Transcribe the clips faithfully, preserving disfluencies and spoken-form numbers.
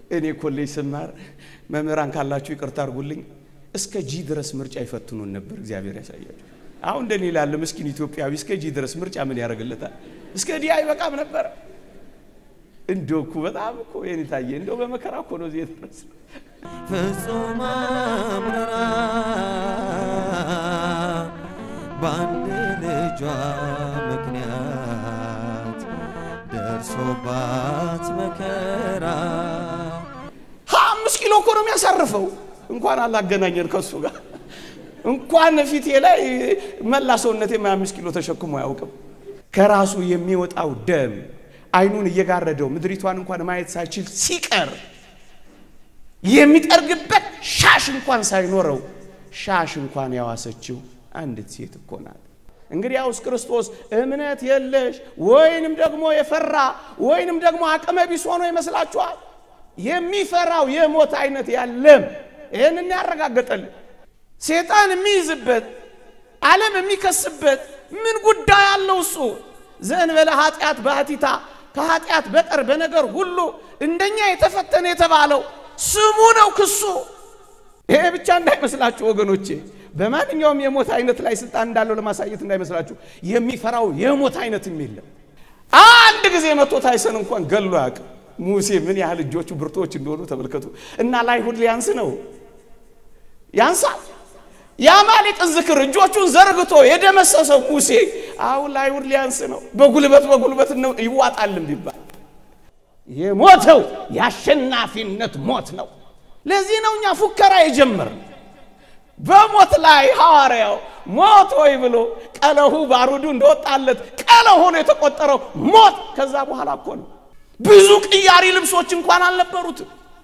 እኔ ኮሌጅ ስማር መምህራን ካላችሁ ይቅርታ አድርጉልኝ እስከ ጂ ድረስ ምርጫ ይፈትኑን ነበር እግዚአብሔር ያሳያችሁ አሁን እንደኔ ይላል ምስኪን ኢትዮጵያዊ እስከ ጂ ድረስ ምርጫ ምን ያደርግለታል እስከ ዲ አይበቃም ነበር እንደው እኮ በጣም እኮ የኔ ታየ እንደው በመከራ እኮ ነው እዚህ ድረስ ፍጹም አምራ ባንድ ልጇ ምክንያት ደርሶባት መከራ አምስት ኪሎ እኮ ነው የሚያሳርፈው እንኳን አላገናኘን ከሱ ጋር እንኳን ፊቴ ላይ መላሰውነቴ አምስት ኪሎ ተሸክሞ ያውቅም ከራሱ የሚወጣው ደም አይኑን እየጋረደው ምድሪቷን እንኳን ማየት ሳይችል ሲቀር የሚጠርግበት ሻሽ እንኳን ሳይኖረው ሻሽ እንኳን ያዋሰችው አንዲት ሴት እኮ ናት እንግዲህ ያውስ ክርስቶስ እምነት የለሽ ወይንም ደግሞ የፈራ ወይንም ደግሞ አቅመ ቢስ ሆኖ ይመስላችኋል የሚፈራው የሞት አይነት ያለም ይሄንን ያረጋግጣል ሰይጣን የሚይዝበት ዓለም የሚከስበት ምን ጉዳይ አለው እሱ ዘንበለ ኃጢአት ባቲታ ከኃጢአት በቀር በነገር ሁሉ እንደኛ የተፈተነ የተባለው ስሙ ነው ክሱ ይሄ ብቻ እንዳይመስላችሁ ወገኖቼ በማንኛውም የሞት አይነት ላይ ስልጣን እንዳለው ለማሳየት እንዳይመስላችሁ የሚፈራው የሞት አይነት የለም አንድ ጊዜ መጥቶ ታይሰን እንኳን ገሎ ያቅ ሙሴ ምን ያህል እጆቹ ብርቶች እንደሆኑ ተመልከቱ እና ላይሁድ ሊያንስ ነው ያንሳ ያማሊቅ ዝክር እጆቹን ዘርግቶ የደመሰሰው ሙሴ አሁን ላይሁድ ሊያንስ ነው በጉልበት በጉልበት ነው ይዋጣልም ቢባል የሞተው ያሸናፊነት ሞት ነው ለዚህ ነውኛ ፉከራ የጀመረ በሞት ላይ ሐዋርያው ሞት ወይ ብሎ ቀለሁ ባሩዱ እንደወጣለት ቀለሁ ነው የተቆጠረው ሞት ከዛ በኋላ እኮ ነው ብዙ ቅያሪ ልብሶች እንኳን አልነበሩት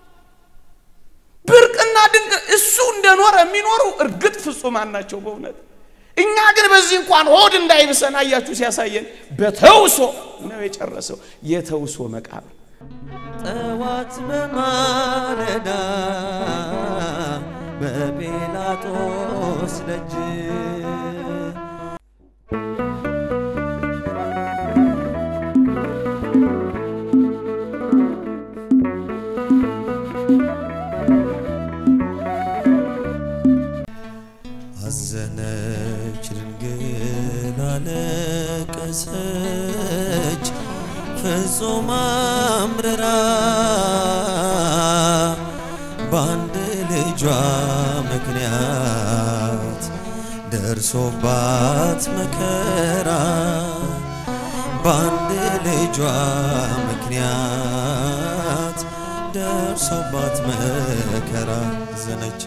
ብርቅና ድንቅ እሱ እንደኖረ የሚኖሩ እርግጥ ፍጹማን ናቸው በእውነት እኛ ግን በዚህ እንኳን ሆድ እንዳይብሰን አያችሁ ሲያሳየን በተውሶ ነው የጨረሰው የተውሶ መቃብር ጠዋት በማለዳ በጲላጦስ ደጅ አዘነች ድንግል አለቀሰች ፍጹም አምርራ ባንድ ልጇ ምክንያት ደርሶባት መከራ ባንድ ልጇ ምክንያት ደርሶባት መከራ አዘነች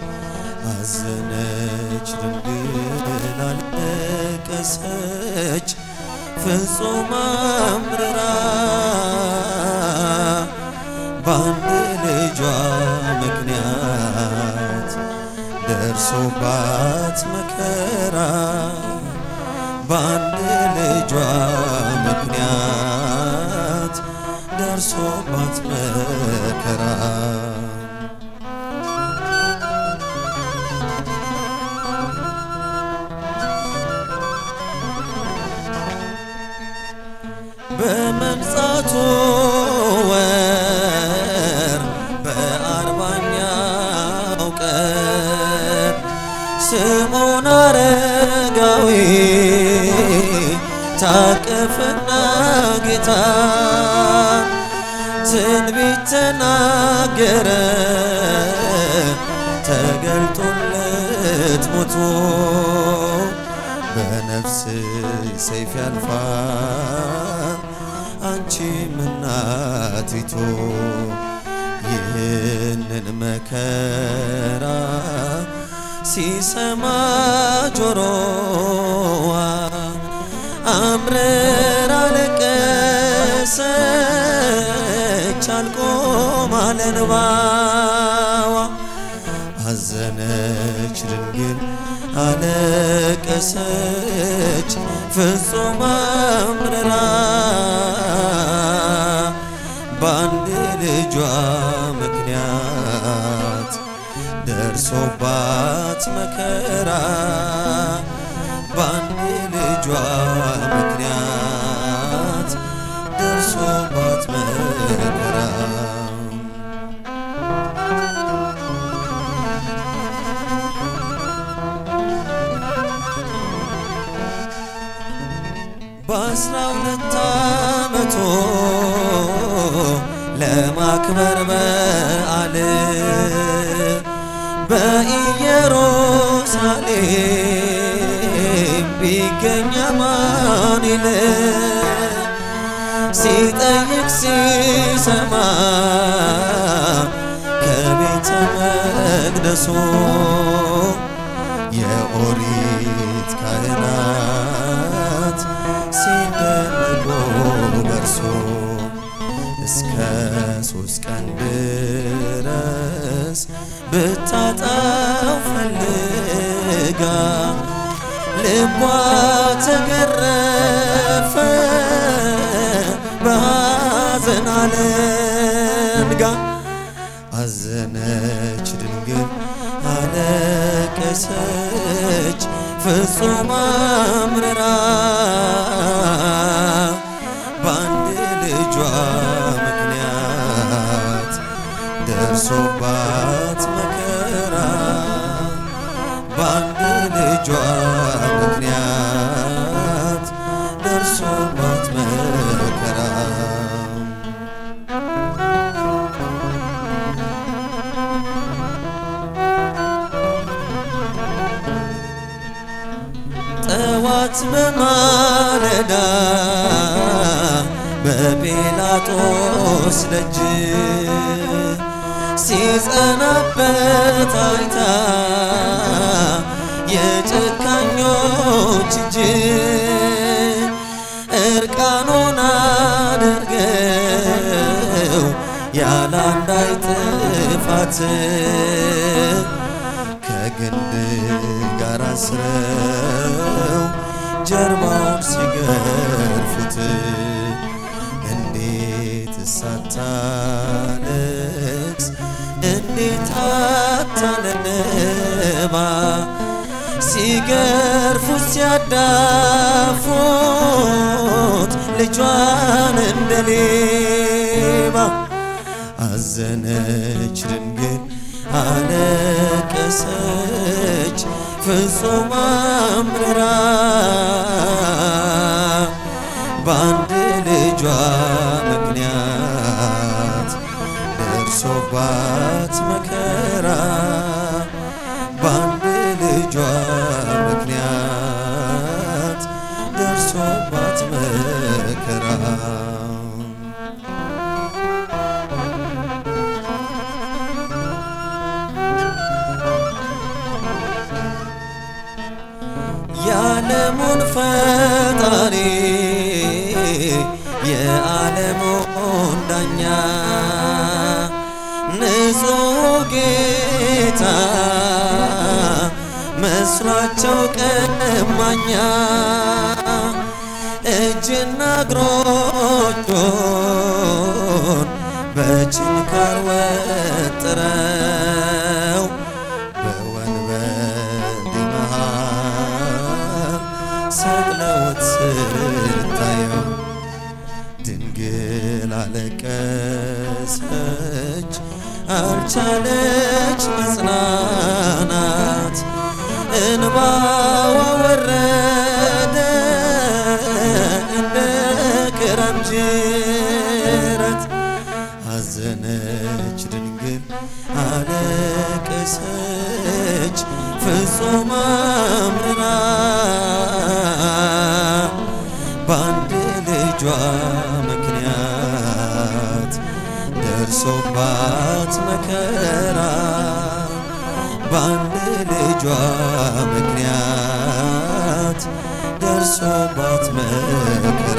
አዘነች ድንግል አለቀሰች ፍጹም አምርራ ባንድ ልጇ ምክንያት ደርሶባት መከራ ባንድ ልጇ ምክንያት ደርሶባት መከራ በመንጻቱ ወር በአርባኛው ቀን ስምዖን አረጋዊ ታቀፈና ጌታ ትንቢት ተናገረ ተገልጦለት ሞቶ በነፍስ ሰይፍ ያልፋል አንቺ እናቲቱ ይህንን መከራ ሲሰማ ጆሮዋ አምርራ አለቀሰች አልቆም አለ እንባዋ አዘነች ድንግል አለቀሰች ፍጹም አምርራ ባንድ ልጇ ምክንያት ደርሶባት መከራ ባንድ ልጇ ምክንያት ደርሶባት መከራ ማክበር በዓል በኢየሩሳሌም ቢገኝ አማኑኤል ሲጠይቅ ሲሰማ ከቤተ መቅደሱ የኦሪት ካህናት ሲደነቁ በርሱ እስከ ሶስት ቀን ድረስ ብታጣው ፈልጋ ልቧ ተገረፈ በሐዘን አለንጋ አዘነች ድንግል አለቀሰች ፍጹም አምርራ በአንድ ልጇ ምክንያት ደርሶባት መከራ በአንድ ልጇ ምክንያት ደርሶባት መከራ ጠዋት በማለዳ በጲላጦስ ደጅ ሲጸናበት አይታ የጨካኞች እጅ እርቃኑን አድርገው ያለ አንዳች ጥፋት ከግንድ ጋር አስረው ጀርባውን ሲገርፉት እንዴት ሳታለቅስ እንዴት አታነባ ሲገርፉት ሲያዳፉት ልጇን እንደሌባ አዘነች ድንግል አለቀሰች ፍጹም አምርራ በአንድ ልጇ ምክንያት ደርሶባት መከራ በአንድ ልጇ ምክንያት ደርሶባት መከራ የዓለሙን ፈጣሪ የዓለሙን ዳኛ ንጹሕ ጌታ መስሏቸው ቀማኛ እጅና እግሮቹን በችንካር ወጥረው በወንበዴ መሃል ሰቅለውት ስታየው ድንግል አለቀሰች አልቻለች መጽናናት እንባዋ ወረደ እንደ ክረምት ጅረት አዘነች ድንግል አለቀሰች ፍጹም አምርራ በአንድ ልጇ ምክንያት ደርሶባት መከራ በአንድ ልጇ ምክንያት ደርሶባት መከራ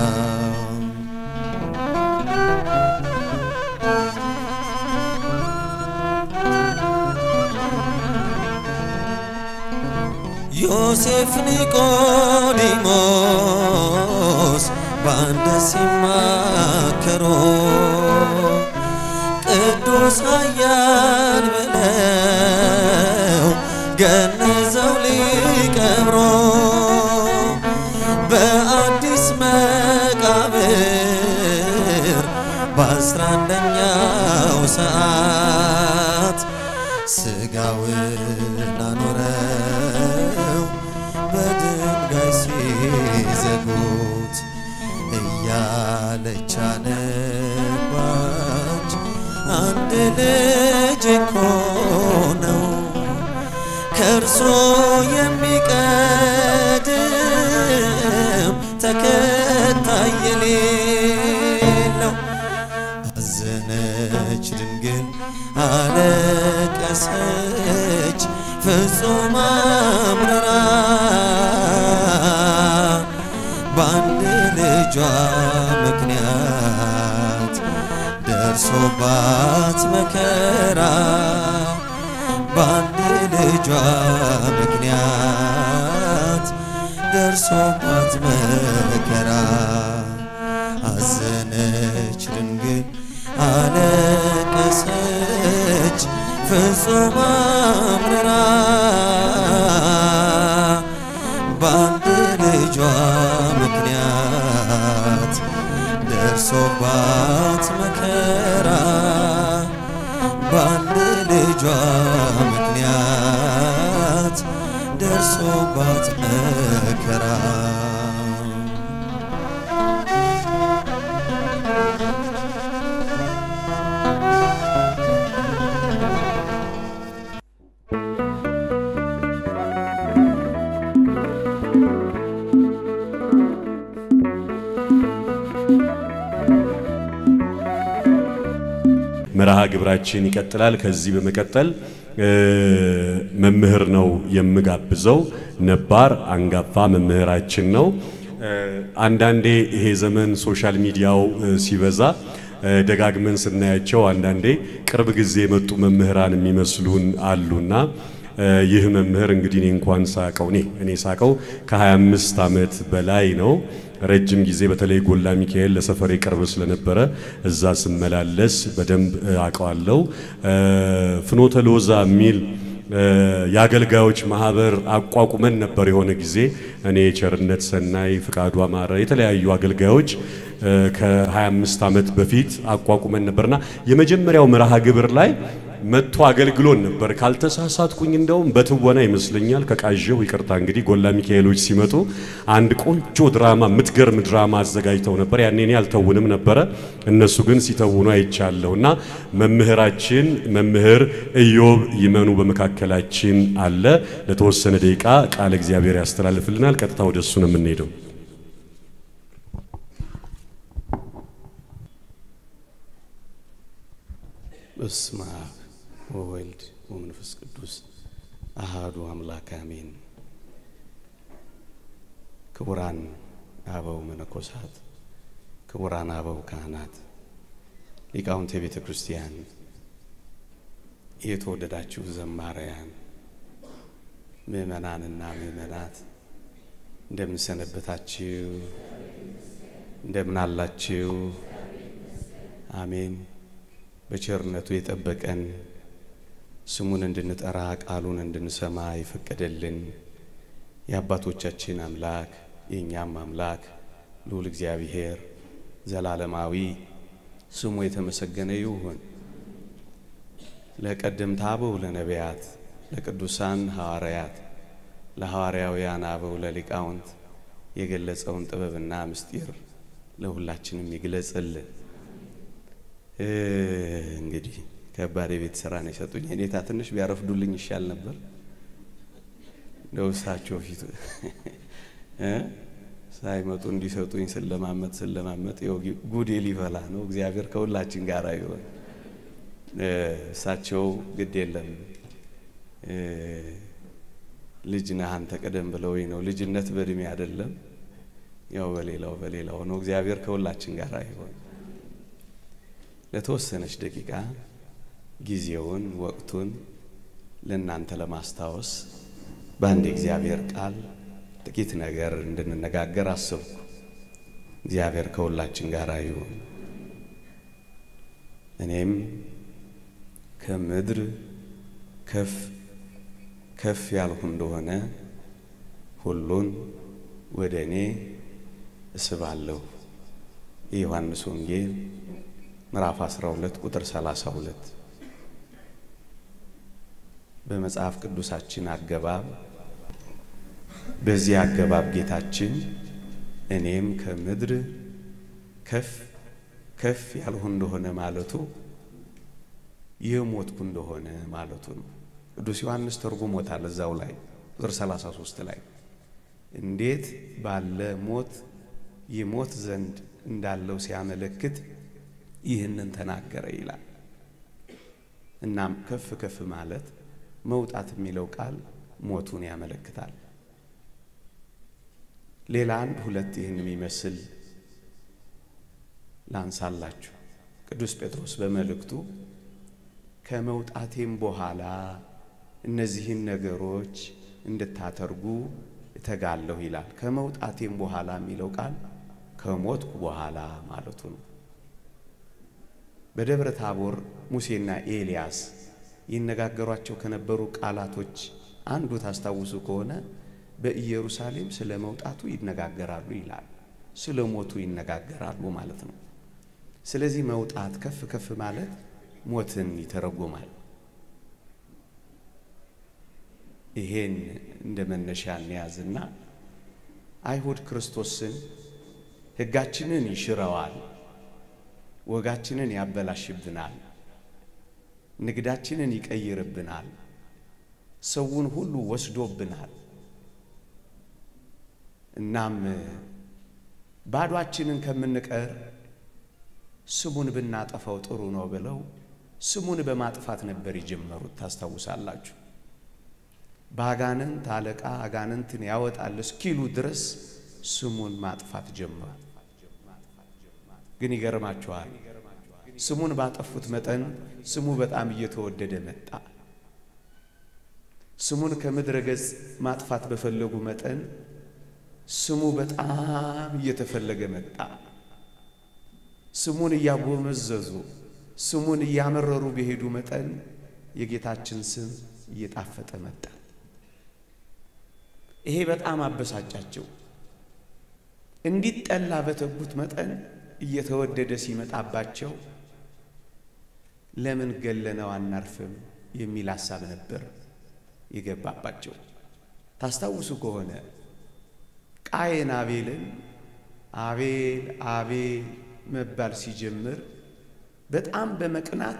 ዮሴፍ ኒቆዲሞስ በአንድ ሲማከሩ ቅዱስ ኃያል ብለው ገንዘው ሊቀብሮ በአዲስ መቃብር በአስራ አንደኛው ሰዓት ስጋውን አኖረው በድንጋይ ሲዘጉት እያለች አነባች አንድ ልጅ እኮ ነው ከእርሱ የሚቀድም ተከታይ የሌለው። አዘነች ድንግል አለቀሰች ፍጹም አምርራ በአንድ ልጇ ምክንያት ደርሶባት መከራ በአንድ ልጇ ምክንያት ደርሶባት መከራ። አዘነች ድንግል አለቀሰች ፍጹም አምርራ በአንድ ልጇ ምክንያት ደርሶባት መከራ በአንድ ልጇ ምክንያት ደርሶባት መከራ። መርሃ ግብራችን ይቀጥላል። ከዚህ በመቀጠል መምህር ነው የምጋብዘው። ነባር አንጋፋ መምህራችን ነው። አንዳንዴ ይሄ ዘመን ሶሻል ሚዲያው ሲበዛ ደጋግመን ስናያቸው አንዳንዴ ቅርብ ጊዜ የመጡ መምህራን የሚመስሉን አሉና ይህ መምህር እንግዲህ እኔ እንኳን ሳቀው እኔ እኔ ሳቀው ከ25 ዓመት በላይ ነው። ረጅም ጊዜ በተለይ ጎላ ሚካኤል ለሰፈሬ ቅርብ ስለነበረ እዛ ስመላለስ በደንብ አቀዋለው። ፍኖተ ሎዛ ሚል ያገልጋዮች ማህበር አቋቁመን ነበር የሆነ ጊዜ እኔ ቸርነት ሰናይ ፍቃዱ አማረ የተለያዩ አገልጋዮች ከ25 ዓመት በፊት አቋቁመን ነበርና የመጀመሪያው መርሃ ግብር ላይ መጥቶ አገልግሎን ነበር። ካልተሳሳትኩኝ እንደውም በትወና ይመስለኛል ከቃጀው ይቅርታ እንግዲህ ጎላ ሚካኤሎች ሲመጡ አንድ ቆንጆ ድራማ ምትገርም ድራማ አዘጋጅተው ነበር። ያኔ እኔ አልተውንም ነበር እነሱ ግን ሲተውኑ አይቻለውና መምህራችን መምህር ኢዮብ ይመኑ በመካከላችን አለ። ለተወሰነ ደቂቃ ቃል እግዚአብሔር ያስተላልፍልናል። ቀጥታ ወደሱ ነው የምንሄደው። በስመ አብ ወወልድ ወመንፈስ ቅዱስ አሃዱ አምላክ አሜን። ክቡራን አበው መነኮሳት፣ ክቡራን አበው ካህናት፣ ሊቃውንተ ቤተ ክርስቲያን፣ የተወደዳችሁ ዘማሪያን፣ ምእመናንና ምእመናት እንደምን ሰነበታችሁ? እንደምን አላችሁ? አሜን። በቸርነቱ የጠበቀን ስሙን እንድንጠራ ቃሉን እንድንሰማ ይፈቀደልን የአባቶቻችን አምላክ የኛም አምላክ ልዑል እግዚአብሔር ዘላለማዊ ስሙ የተመሰገነ ይሁን። ለቀደምት አበው ለነቢያት፣ ለቅዱሳን ሐዋርያት፣ ለሐዋርያውያን አበው ለሊቃውንት የገለጸውን ጥበብና ምስጢር ለሁላችንም ይግለጽልን። እንግዲህ ከባድ ቤት ስራ ነው የሰጡኝ። እኔታ ትንሽ ቢያረፍዱልኝ ይሻል ነበር። ደውሳቸው ፊት እ ሳይመጡ እንዲሰጡኝ ስለማመጥ ስለማመጥ ይው ጉዴ ሊፈላ ነው። እግዚአብሔር ከሁላችን ጋር ይሁን። እሳቸው ግድ የለም ልጅ ነህ አንተ ቀደም ብለውኝ ነው። ልጅነት በእድሜ አይደለም፣ ያው በሌላው በሌላው ነው። እግዚአብሔር ከሁላችን ጋር ይሁን። ለተወሰነች ደቂቃ ጊዜውን ወቅቱን ለእናንተ ለማስታወስ በአንድ እግዚአብሔር ቃል ጥቂት ነገር እንድንነጋገር አሰብኩ። እግዚአብሔር ከሁላችን ጋር ይሁን። እኔም ከምድር ከፍ ከፍ ያልሁ እንደሆነ ሁሉን ወደ እኔ እስባለሁ። የዮሐንስ ወንጌል ምዕራፍ አስራ ሁለት ቁጥር ሰላሳ ሁለት። በመጽሐፍ ቅዱሳችን አገባብ በዚህ አገባብ ጌታችን እኔም ከምድር ከፍ ከፍ ያልሁ እንደሆነ ማለቱ የሞትኩ እንደሆነ ማለቱ ነው። ቅዱስ ዮሐንስ ተርጉሞታል እዛው ላይ ቁጥር ሰላሳ ሦስት ላይ እንዴት ባለ ሞት ይሞት ዘንድ እንዳለው ሲያመለክት ይህንን ተናገረ ይላል። እናም ከፍ ከፍ ማለት መውጣት የሚለው ቃል ሞቱን ያመለክታል። ሌላ አንድ ሁለት ይህን የሚመስል ላንሳላችሁ። ቅዱስ ጴጥሮስ በመልእክቱ ከመውጣቴም በኋላ እነዚህን ነገሮች እንድታተርጉ እተጋለሁ ይላል። ከመውጣቴም በኋላ የሚለው ቃል ከሞትኩ በኋላ ማለቱ ነው። በደብረ ታቦር ሙሴና ኤልያስ ይነጋገሯቸው ከነበሩ ቃላቶች አንዱ ታስታውሱ ከሆነ በኢየሩሳሌም ስለ መውጣቱ ይነጋገራሉ ይላል። ስለ ሞቱ ይነጋገራሉ ማለት ነው። ስለዚህ መውጣት ከፍ ከፍ ማለት ሞትን ይተረጎማል። ይሄን እንደ መነሻ እንያዝና አይሁድ ክርስቶስን ሕጋችንን ይሽረዋል፣ ወጋችንን ያበላሽብናል፣ ንግዳችንን ይቀይርብናል፣ ሰውን ሁሉ ወስዶብናል፣ እናም ባዷችንን ከምንቀር ስሙን ብናጠፋው ጥሩ ነው ብለው ስሙን በማጥፋት ነበር የጀመሩት። ታስታውሳላችሁ። ባጋንንት አለቃ አጋንንትን ያወጣል እስኪሉ ድረስ ስሙን ማጥፋት ጀመሩ። ግን ይገርማችኋል፣ ስሙን ባጠፉት መጠን ስሙ በጣም እየተወደደ መጣ። ስሙን ከምድረ ገጽ ማጥፋት በፈለጉ መጠን ስሙ በጣም እየተፈለገ መጣ። ስሙን እያጎመዘዙ ስሙን እያመረሩ በሄዱ መጠን የጌታችን ስም እየጣፈጠ መጣ። ይሄ በጣም አበሳጫቸው። እንዲጠላ በተጉት መጠን እየተወደደ ሲመጣባቸው ለምን ገለነው አናርፍም የሚል ሐሳብ ነበር የገባባቸው። ታስታውሱ ከሆነ ቃየን አቤልን አቤል አቤል መባል ሲጀምር በጣም በመቅናት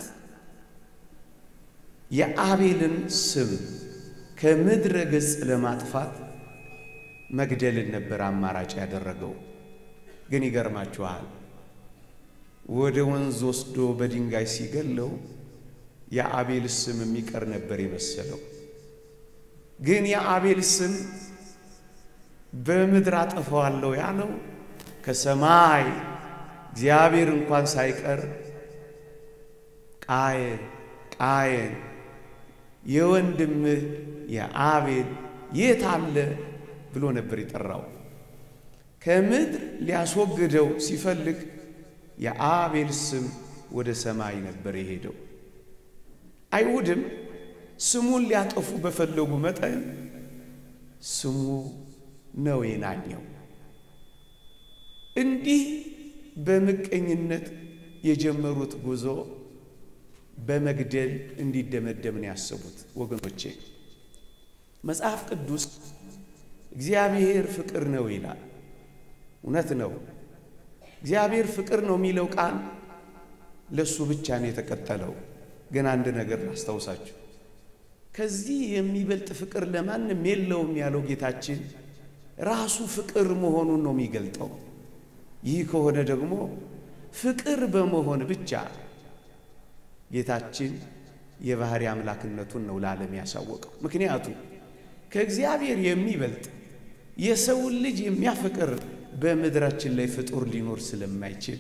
የአቤልን ስም ከምድረ ገጽ ለማጥፋት መግደልን ነበር አማራጭ ያደረገው። ግን ይገርማችኋል፣ ወደ ወንዝ ወስዶ በድንጋይ ሲገለው የአቤል ስም የሚቀር ነበር የመሰለው። ግን የአቤል ስም በምድር አጠፋዋለሁ ያለው ከሰማይ እግዚአብሔር እንኳን ሳይቀር ቃየን ቃየን የወንድምህ የአቤል የት አለ ብሎ ነበር የጠራው። ከምድር ሊያስወግደው ሲፈልግ የአቤል ስም ወደ ሰማይ ነበር የሄደው። አይሁድም ስሙን ሊያጠፉ በፈለጉ መጠን ስሙ ነው የናኘው። እንዲህ በምቀኝነት የጀመሩት ጉዞ በመግደል እንዲደመደም ነው ያሰቡት። ወገኖቼ መጽሐፍ ቅዱስ እግዚአብሔር ፍቅር ነው ይላል። እውነት ነው። እግዚአብሔር ፍቅር ነው የሚለው ቃል ለሱ ብቻ ነው የተቀጠለው። ግን አንድ ነገር ላስታውሳችሁ፣ ከዚህ የሚበልጥ ፍቅር ለማንም የለውም ያለው ጌታችን ራሱ ፍቅር መሆኑን ነው የሚገልጠው። ይህ ከሆነ ደግሞ ፍቅር በመሆን ብቻ ጌታችን የባህሪ አምላክነቱን ነው ለዓለም ያሳወቀው። ምክንያቱም ከእግዚአብሔር የሚበልጥ የሰውን ልጅ የሚያፈቅር በምድራችን ላይ ፍጡር ሊኖር ስለማይችል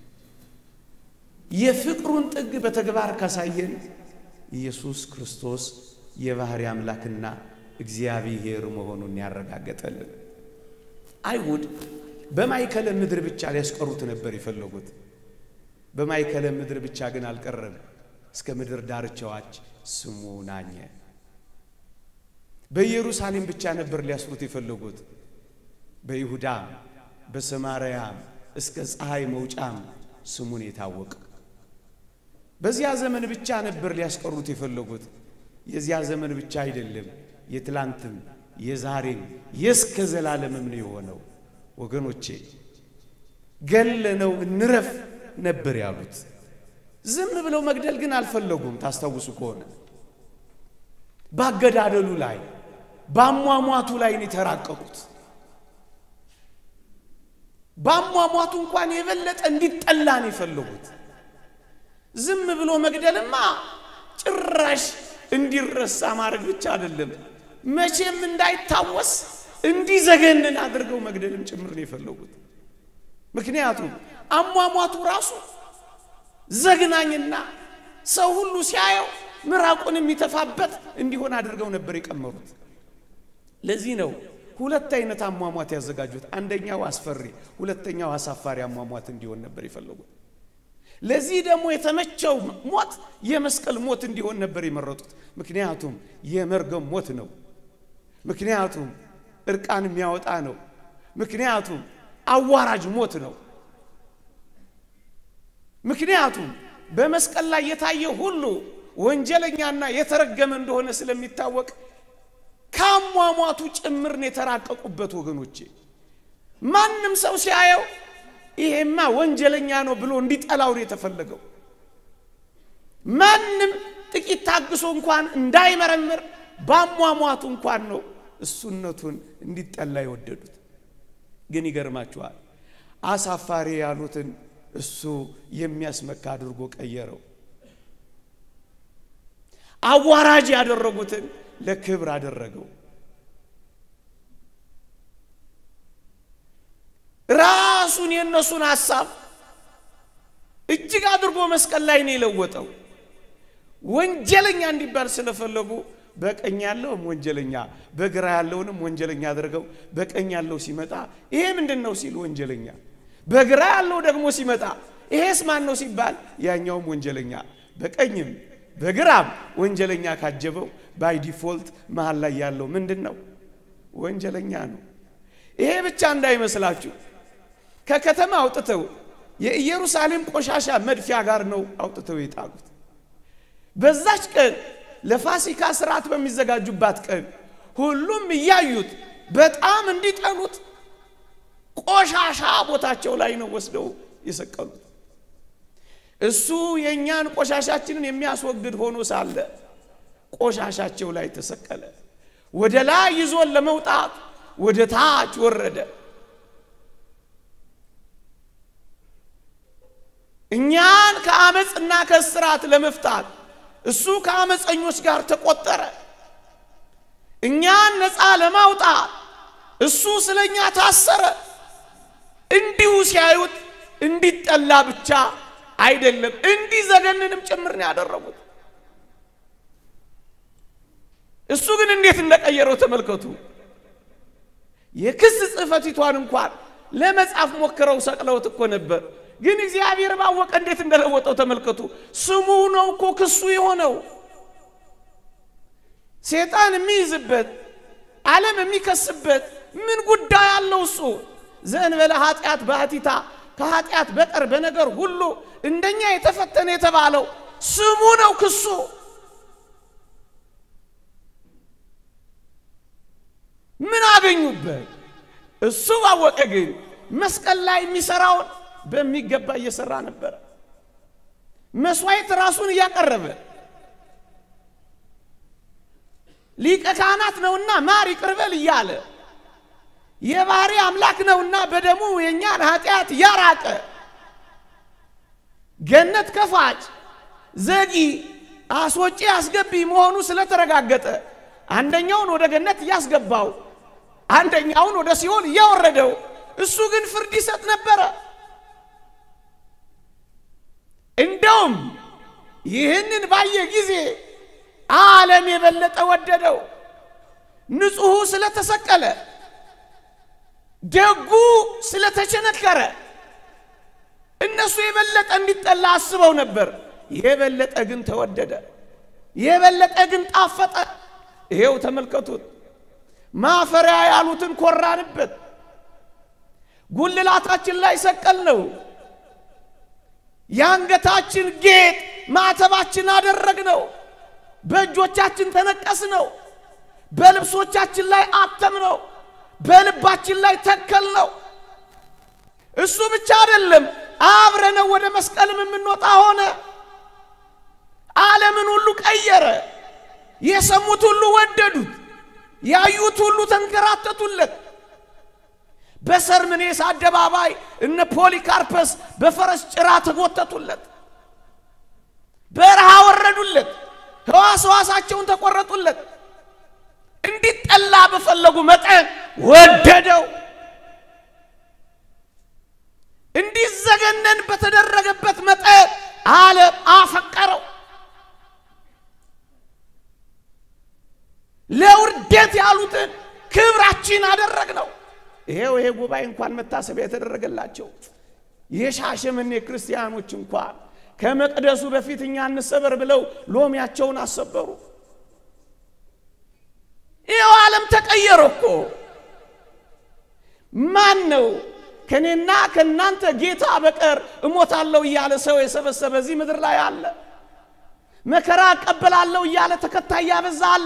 የፍቅሩን ጥግ በተግባር ካሳየን ኢየሱስ ክርስቶስ የባህሪ አምላክና እግዚአብሔር መሆኑን ያረጋገጠልን። አይሁድ በማይከለ ምድር ብቻ ሊያስቀሩት ነበር የፈለጉት። በማይከለ ምድር ብቻ ግን አልቀረም። እስከ ምድር ዳርቻዎች ስሙ ናኘ። በኢየሩሳሌም ብቻ ነበር ሊያስሩት የፈለጉት። በይሁዳም በሰማርያም እስከ ፀሐይ መውጫም ስሙን የታወቀ በዚያ ዘመን ብቻ ነበር ሊያስቀሩት የፈለጉት። የዚያ ዘመን ብቻ አይደለም፣ የትላንትም የዛሬም የእስከ ዘላለምም ነው የሆነው። ወገኖቼ ገለነው እንረፍ ነበር ያሉት። ዝም ብለው መግደል ግን አልፈለጉም ታስተውሱ ከሆነ ባገዳደሉ ላይ ባሟሟቱ ላይ ነው ተራቀቁት ባሟሟቱ እንኳን የበለጠ እንዲጠላ ነው ይፈልጉት ዝም ብሎ መግደልማ ጭራሽ እንዲረሳ ማድረግ ብቻ አይደለም መቼም እንዳይታወስ እንዲዘገነን አድርገው መግደልም ጭምር ነው ይፈልጉት ምክንያቱም አሟሟቱ ራሱ ዘግናኝና ሰው ሁሉ ሲያየው ምራቁን የሚተፋበት እንዲሆን አድርገው ነበር የቀመሩት ለዚህ ነው ሁለት አይነት አሟሟት ያዘጋጁት አንደኛው አስፈሪ ሁለተኛው አሳፋሪ አሟሟት እንዲሆን ነበር ይፈልጉት ለዚህ ደግሞ የተመቸው ሞት የመስቀል ሞት እንዲሆን ነበር የመረጡት ምክንያቱም የመርገም ሞት ነው ምክንያቱም እርቃን የሚያወጣ ነው ምክንያቱም አዋራጅ ሞት ነው ምክንያቱም በመስቀል ላይ የታየ ሁሉ ወንጀለኛና የተረገመ እንደሆነ ስለሚታወቅ ካሟሟቱ ጭምር ነው የተራቀቁበት ወገኖቼ ማንንም ሰው ሲያየው ይሄማ ወንጀለኛ ነው ብሎ እንዲጠላው ነው የተፈለገው ማንንም ጥቂት ታግሶ እንኳን እንዳይመረምር ባሟሟቱ እንኳን ነው እሱነቱን እንዲጠላ ይወደዱት ግን ይገርማችኋል አሳፋሪ ያሉትን እሱ የሚያስመካ አድርጎ ቀየረው አዋራጅ ያደረጉትን ለክብር አደረገው ራሱን የነሱን ሐሳብ እጅግ አድርጎ መስቀል ላይ ነው የለወጠው ወንጀለኛ እንዲባል ስለፈለጉ በቀኝ ያለው ወንጀለኛ በግራ ያለውንም ወንጀለኛ አድርገው በቀኝ ያለው ሲመጣ ይሄ ምንድነው ሲል ወንጀለኛ በግራ ያለው ደግሞ ሲመጣ ይሄስ ማን ነው ሲባል ያኛውም ወንጀለኛ በቀኝም በግራም ወንጀለኛ ካጀበው ባይ ዲፎልት መሃል ላይ ያለው ምንድነው ወንጀለኛ ነው ይሄ ብቻ እንዳይመስላችሁ ከከተማ አውጥተው የኢየሩሳሌም ቆሻሻ መድፊያ ጋር ነው አውጥተው ይጣሉት በዛች ቀን ለፋሲካ ሥርዓት በሚዘጋጁባት ቀን ሁሉም ያዩት በጣም እንዲጠሉት ቆሻሻ ቦታቸው ላይ ነው ወስደው ይሰቀሉት እሱ የኛን ቆሻሻችንን የሚያስወግድ ሆኖ ሳለ ቆሻሻቸው ላይ ተሰቀለ ወደ ላይ ይዞን ለመውጣት ወደ ታች ወረደ እኛን ከአመጽና ከስራት ለመፍታት እሱ ከአመጽኞች ጋር ተቆጠረ እኛን ነፃ ለማውጣት እሱ ስለኛ ታሰረ እንዲሁ ሲያዩት እንዲጠላ ብቻ አይደለም እንዲዘገነንም ጭምር ነው ያደረጉት እሱ ግን እንዴት እንደቀየረው ተመልከቱ የክስ ጽፈቲቷን እንኳን ለመጻፍ ሞክረው ሰቅለውት እኮ ነበር ግን እግዚአብሔር ባወቀ እንዴት እንደለወጠው ተመልከቱ ስሙ ነው እኮ ክሱ የሆነው ሰይጣን የሚይዝበት ዓለም የሚከስበት ምን ጉዳይ አለው እሱ ዘንበለ ኃጢአት ባቲታ ከኃጢአት በቀር በነገር ሁሉ እንደኛ የተፈተነ የተባለው ስሙ ነው ክሱ ምን አገኙበት እሱ ባወቀ ግን መስቀል ላይ የሚሰራው በሚገባ እየሰራ ነበር መስዋዕት ራሱን ያቀረበ ሊቀ ካህናት ነውና ማር ይቅርበል ይያለ የባህሪ አምላክ ነውና በደሙ የኛን ኃጢአት ያራቀ ገነት ከፋጭ ዘጊ አስወጪ አስገቢ መሆኑ ስለተረጋገጠ አንደኛውን ወደ ገነት ያስገባው አንደኛውን ወደ ሲኦል ያወረደው እሱ ግን ፍርድ ይሰጥ ነበር እንደውም ይህንን ባየ ጊዜ ዓለም የበለጠ ወደደው ንጹህ ስለተሰቀለ ደጉ ስለተቸነከረ እነሱ የበለጠ እንዲጠላ አስበው ነበር የበለጠ ግን ተወደደ የበለጠ ግን ጣፈጠ ይሄው ተመልከቱት ማፈሪያ ያሉትን ኮራንበት ጉልላታችን ላይ ሰቀልነው ያንገታችን ጌጥ ማተባችን አደረግነው በእጆቻችን ተነቀስነው በልብሶቻችን ላይ አተምነው በልባችን ላይ ተከልነው እሱ ብቻ አይደለም አብረነው ወደ መስቀልም የምንወጣ ሆነ ዓለምን ሁሉ ቀየረ። የሰሙት ሁሉ ወደዱት፣ ያዩት ሁሉ ተንከራተቱለት። በሰርምኔስ አደባባይ እነ ፖሊካርፐስ በፈረስ ጭራ ተጎተቱለት፣ በረሃ ወረዱለት፣ ሕዋሳቸውን ተቆረጡለት። እንዲጠላ በፈለጉ መጠን ወደደው። እንዲዘገነን በተደረገበት መጠን ዓለም አፈቀረው። ለውርደት ያሉትን ክብራችን አደረግነው። ይሄው ይሄ ጉባኤ እንኳን መታሰቢያ የተደረገላቸው የሻሸመኔ ክርስቲያኖች እንኳን ከመቅደሱ በፊት እኛ እንሰበር ብለው ሎሚያቸውን አሰበሩ። ይሄው ዓለም ተቀየረ እኮ። ማን ነው ከኔና ከናንተ ጌታ በቀር እሞታለሁ እያለ ሰው የሰበሰበ እዚህ ምድር ላይ አለ? መከራ እቀበላለሁ እያለ ተከታይ ያበዛ አለ?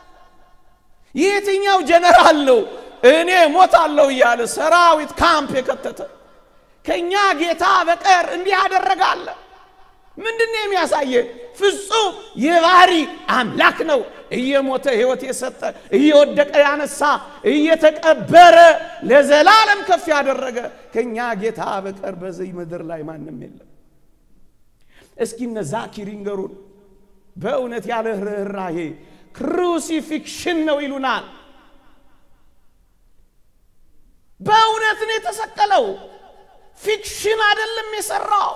የትኛው ጀነራል ነው እኔ ሞታለሁ እያለ ሰራዊት ካምፕ የከተተ? ከኛ ጌታ በቀር እንዲህ ያደረጋለ? ምንድነው የሚያሳየን? ፍጹም የባህሪ አምላክ ነው። እየሞተ ሕይወት የሰጠ፣ እየወደቀ ያነሳ፣ እየተቀበረ ለዘላለም ከፍ ያደረገ ከኛ ጌታ በቀር በዚህ ምድር ላይ ማንም የለም። እስኪ እነ ዛኪር ይንገሩን። በእውነት ያለ ርህራሄ ክሩሲፊክሽን ነው ይሉናል። በእውነት ነው የተሰቀለው፣ ፊክሽን አይደለም የሰራው።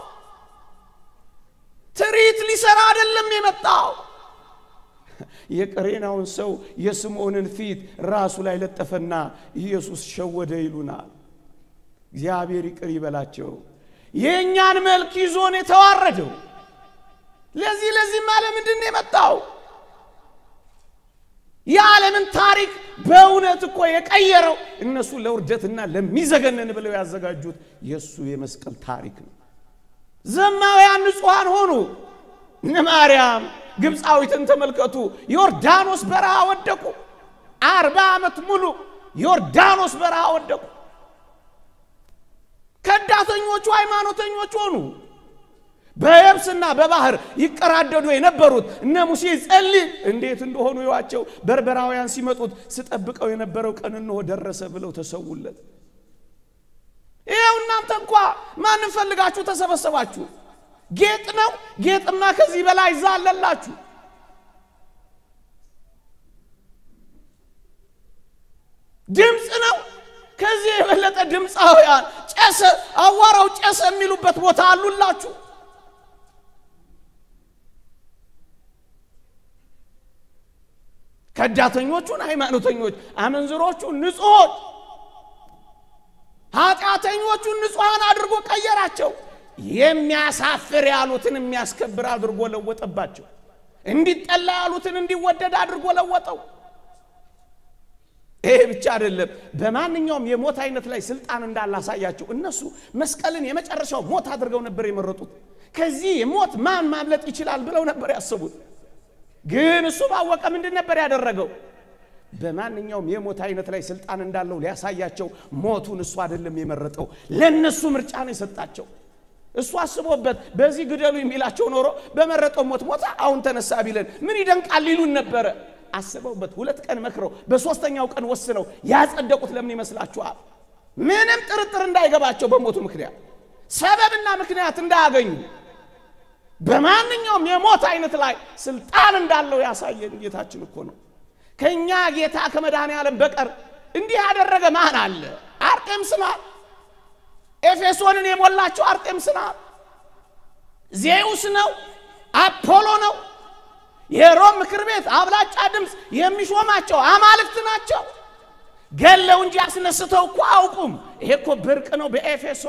ትርኢት ሊሰራ አይደለም የመጣው። የቀሬናውን ሰው የስምዖንን ፊት ራሱ ላይ ለጠፈና ኢየሱስ ሸወደ ይሉናል። እግዚአብሔር ይቅር ይበላቸው። የኛን መልክ ይዞ ነው የተዋረደው። ለዚህ ለዚህ ማለት ምንድነው የመጣው? የዓለምን ታሪክ በእውነት እኮ የቀየረው እነሱ ለውርደትና ለሚዘገነን ብለው ያዘጋጁት የሱ የመስቀል ታሪክ ነው። ዘማውያን ንጹሃን ሆኑ። እነ ማርያም ግብፃዊትን ተመልከቱ። ዮርዳኖስ በረሃ ወደቁ። አርባ ዓመት ሙሉ ዮርዳኖስ በረሃ ወደቁ። ከዳተኞቹ ሃይማኖተኞች ሆኑ። በየብስና በባህር ይቀራደዱ የነበሩት እነ ሙሴ ጸልይ እንዴት እንደሆኑ ይዋቸው። በርበራውያን ሲመጡት ስጠብቀው የነበረው ቀን እንሆ ደረሰ ብለው ተሰውለት። ይሄው እናንተ እንኳን ማንን ፈልጋችሁ ተሰበሰባችሁ? ጌጥ ነው። ጌጥማ ከዚህ በላይ ዛለላችሁ። ድምጽ ነው። ከዚህ የበለጠ ድምጻውያን ጨሰ፣ አዋራው ጨሰ የሚሉበት ቦታ አሉላችሁ። ከዳተኞቹን ሃይማኖተኞች፣ አመንዝሮቹን ንጹሆች፣ ኃጢአተኞቹን ንጹሃን አድርጎ ቀየራቸው። የሚያሳፍር ያሉትን የሚያስከብር አድርጎ ለወጠባቸው። እንዲጠላ ያሉትን እንዲወደድ አድርጎ ለወጠው። ይሄ ብቻ አይደለም። በማንኛውም የሞት አይነት ላይ ስልጣን እንዳላሳያቸው እነሱ መስቀልን የመጨረሻው ሞት አድርገው ነበር የመረጡት። ከዚህ ሞት ማን ማምለጥ ይችላል ብለው ነበር ያሰቡት። ግን እሱ ባወቀ ምንድን ነበር ያደረገው? በማንኛውም የሞት አይነት ላይ ስልጣን እንዳለው ሊያሳያቸው ሞቱን እሱ አይደለም የመረጠው፣ ለነሱ ምርጫ ነው የሰጣቸው። እሱ አስቦበት በዚህ ግደሉ የሚላቸው ኖሮ በመረጠው ሞት ሞታ አሁን ተነሳ ቢለን ምን ይደንቃል ይሉን ነበር። አስበውበት ሁለት ቀን መክረው በሶስተኛው ቀን ወስነው ያጸደቁት ለምን ይመስላችኋል? ምንም ጥርጥር እንዳይገባቸው በሞቱ ምክንያት ሰበብና ምክንያት እንዳያገኙ በማንኛውም የሞት አይነት ላይ ስልጣን እንዳለው ያሳየን ጌታችን እኮ ነው። ከኛ ጌታ ከመድኃኔ ዓለም በቀር እንዲህ ያደረገ ማን አለ? አርጤምስ ናት። ኤፌሶንን የሞላቸው አርጤምስ ናት። ዜውስ ነው። አፖሎ ነው። የሮም ምክር ቤት አብላጫ ድምፅ የሚሾማቸው አማልክት ናቸው። ገለው እንጂ አስነስተው እኮ አውቁም። ይሄ እኮ ብርቅ ነው በኤፌሶ።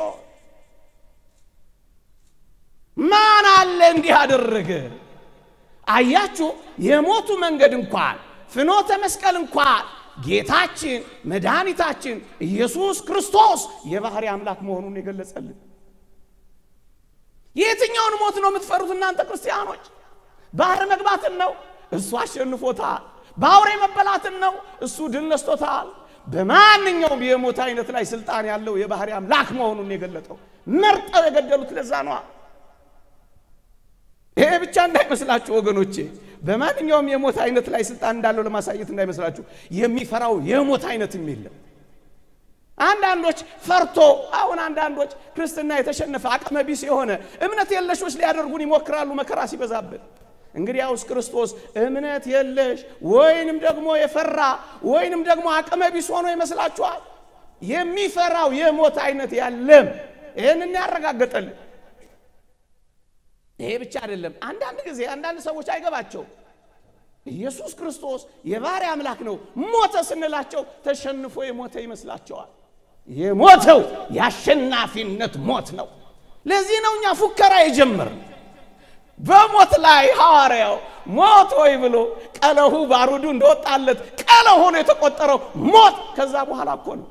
ማን አለ እንዲህ አደረገ? አያችሁ፣ የሞቱ መንገድ እንኳን ፍኖተ መስቀል እንኳን ጌታችን መድኃኒታችን ኢየሱስ ክርስቶስ የባህሪ አምላክ መሆኑን የገለጸልን። የትኛውን ሞት ነው የምትፈሩት እናንተ ክርስቲያኖች? ባህር መግባትን ነው፣ እሱ አሸንፎታል። ባውሬ መበላትን ነው፣ እሱ ድል ነስቶታል። በማንኛውም የሞት አይነት ላይ ስልጣን ያለው የባህሪ አምላክ መሆኑን የገለጠው መርጠው የገደሉት ለዛ ነው። ይሄ ብቻ እንዳይመስላችሁ ወገኖቼ በማንኛውም የሞት አይነት ላይ ስልጣን እንዳለው ለማሳየት እንዳይመስላችሁ የሚፈራው የሞት አይነትም የለም አንዳንዶች ፈርቶ አሁን አንዳንዶች ክርስትና የተሸነፈ አቅመ ቢስ የሆነ እምነት የለሾች ሊያደርጉን ይሞክራሉ መከራ ሲበዛብን እንግዲያውስ ክርስቶስ እምነት የለሽ ወይንም ደግሞ የፈራ ወይንም ደግሞ አቅመ ቢስ ሆኖ ይመስላችኋል የሚፈራው የሞት አይነት ያለም ይሄንን ያረጋግጣል ይሄ ብቻ አይደለም አንዳንድ ጊዜ አንዳንድ ሰዎች አይገባቸው ኢየሱስ ክርስቶስ የባህሪ አምላክ ነው ሞተ ስንላቸው ተሸንፎ የሞተ ይመስላቸዋል የሞተው ያሸናፊነት ሞት ነው ለዚህ ነውኛ ፉከራ ይጀምር በሞት ላይ ሐዋርያው ሞት ወይ ብሎ ቀለሁ ባሩዱ እንደወጣለት ቀለሁ ሆኖ የተቆጠረው ሞት ከዛ በኋላ እኮ ነው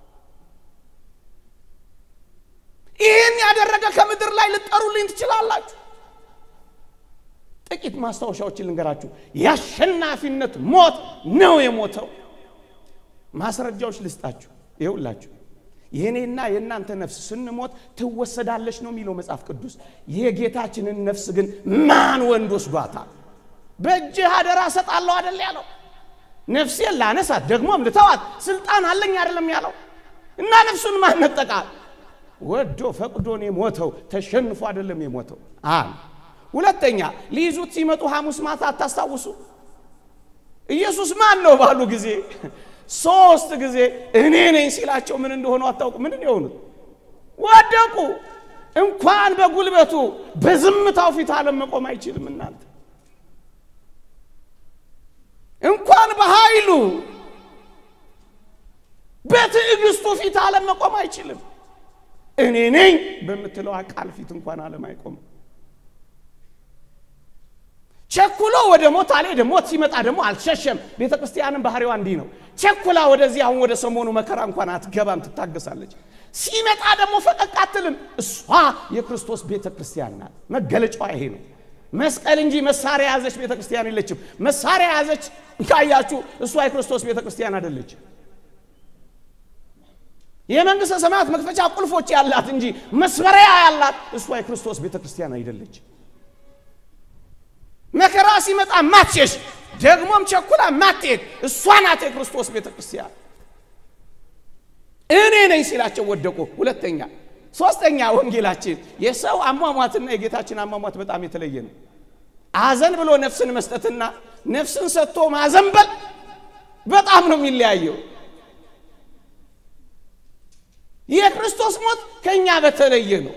ይሄን ያደረገ ከምድር ላይ ልጠሩልኝ ትችላላችሁ ጥቂት ማስታወሻዎችን ልንገራችሁ ያሸናፊነት ሞት ነው የሞተው ማስረጃዎች ልስጣችሁ ይኸውላችሁ የኔና የናንተ ነፍስ ስንሞት ትወሰዳለች ነው የሚለው መጽሐፍ ቅዱስ የጌታችንን ነፍስ ግን ማን ወንድ ወስዷታል በእጅ አደራ ሰጣለሁ አይደል ያለው ነፍሴን ላነሳት ደግሞም ልተዋት ስልጣን አለኝ አይደለም ያለው እና ነፍሱን ማን ነጠቃል ወዶ ፈቅዶ ነው የሞተው ተሸንፎ አይደለም የሞተው አን ሁለተኛ ሊይዙት ሲመጡ ሐሙስ ማታ አታስታውሱ ኢየሱስ ማን ነው ባሉ ጊዜ ሶስት ጊዜ እኔ ነኝ ሲላቸው ምን እንደሆነ አታውቁ ምን እንደሆኑት ወደቁ እንኳን በጉልበቱ በዝምታው ፊት ዓለም መቆም አይችልም እናንተ እንኳን በኃይሉ በትዕግስቱ ፊት ዓለም መቆም አይችልም እኔ ነኝ በመትለው ቃል ፊት እንኳን ዓለም አይቆም ቸኩሎ ወደ ሞት አለ ሞት ሲመጣ ደግሞ አልሸሸም ቤተክርስቲያንን ባህሪዋ እንዲህ ነው ቸኩላ ወደዚህ አሁን ወደ ሰሞኑ መከራ እንኳን አትገባም ትታገሳለች ሲመጣ ደግሞ ፈቀቅ አትልም እሷ የክርስቶስ ቤተክርስቲያን ናት መገለጫዋ ይሄ ነው መስቀል እንጂ መሳሪያ ያዘች ቤተክርስቲያን የለችም መሳሪያ ያዘች ካያችሁ እሷ የክርስቶስ ቤተክርስቲያን አይደለች የመንግስተ ሰማያት መክፈቻ ቁልፎች ያላት እንጂ መስመሪያ ያላት እሷ የክርስቶስ ቤተክርስቲያን አይደለች መከራ ሲመጣ ማትሸሽ ደግሞም ቸኩላ ማትሄድ እሷ ናት የክርስቶስ ቤተክርስቲያን እኔ ነኝ ሲላቸው ወደቁ ሁለተኛ ሶስተኛ ወንጌላችን የሰው አሟሟትና የጌታችን አሟሟት በጣም የተለየ ነው አዘን ብሎ ነፍስን መስጠትና ነፍስን ሰጥቶ ማዘንበል በጣም ነው የሚለያየው የክርስቶስ ሞት ከኛ በተለየ ነው